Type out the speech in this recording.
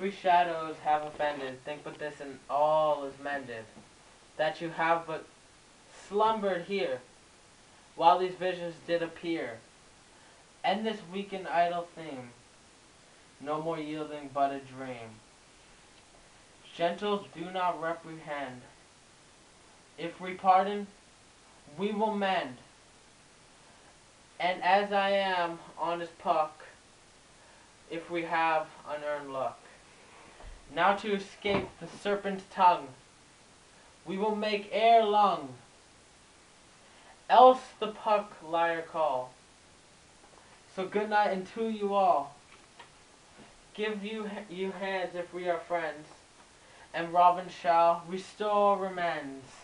we shadows have offended, think but this and all is mended. That you have but slumbered here, while these visions did appear. End this weak and idle theme, no more yielding but a dream. Gentles, do not reprehend. If we pardon, we will mend. And as I am, honest Puck, if we have unearned luck. Now to escape the serpent's tongue, we will make air lung. Else the Puck liar call. So good night unto you all. Give you hands if we are friends, and Robin shall restore amends.